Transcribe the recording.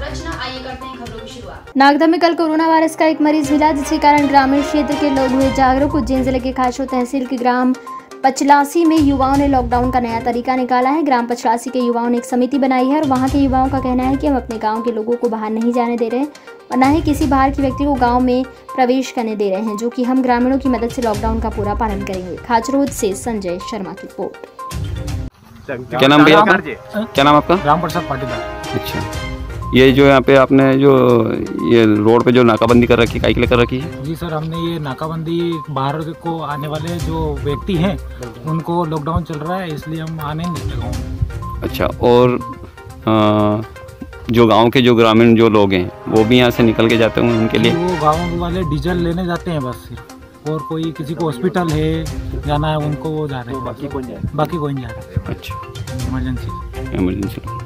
संरचना। आइए करते हैं खबरों की शुरुआत। नागदा में कल कोरोना वायरस का एक मरीज मिला, जिसके कारण ग्रामीण क्षेत्र के लोग हुए जागरूक। उज्जैन जिले के खासो तहसील के ग्राम पचलासी में युवाओं ने लॉकडाउन का नया तरीका निकाला है। ग्राम पचलासी के युवाओं ने एक समिति बनाई है और वहां के युवाओं का कहना है कि हम अपने गांव के लोगों को बाहर नहीं जाने दे रहे हैं और न ही किसी बाहर के व्यक्ति को गांव में प्रवेश करने दे रहे हैं, जो कि हम ग्रामीणों की मदद से लॉकडाउन का पूरा पालन करेंगे। खाचरोद से संजय शर्मा की रिपोर्ट। क्या नाम भैया आपका? क्या नाम आपका? राम प्रसाद पाटीदार। अच्छा, ये जो यहाँ पे आपने जो ये रोड पे जो नाकाबंदी कर रखी, काहे के लिए कर रखी है? जी सर, हमने ये नाकाबंदी बाहर को आने वाले जो व्यक्ति हैं उनको लॉकडाउन चल रहा है, इसलिए हम आने नहीं देते गाँव में। अच्छा, और जो गांव के जो ग्रामीण जो लोग हैं वो भी यहाँ से निकल के जाते होंगे, उनके लिए? वो गाँव वाले डीजल लेने जाते हैं बस सिर्फ, और कोई किसी को हॉस्पिटल है जाना है उनको वो जा रहे हैं, बाकी कोई नहीं जा रहा है। अच्छा, इमरजेंसी।